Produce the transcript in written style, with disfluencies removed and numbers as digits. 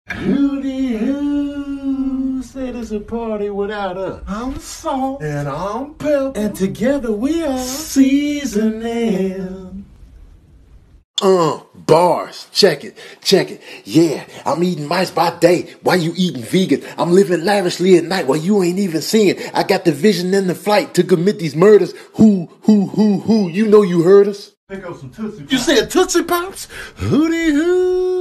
Hootie hoo, said it's a party without us. I'm Salt and I'm Pepper, And together we are seasoning. Bars. Check it. Yeah, I'm eating mice by day while you eating vegan. I'm living lavishly at night while you ain't even seeing. I got the vision and the flight to commit these murders. Who? You know you heard us. pick up some Tootsie Pops. You said Tootsie Pops? Hootie hoo.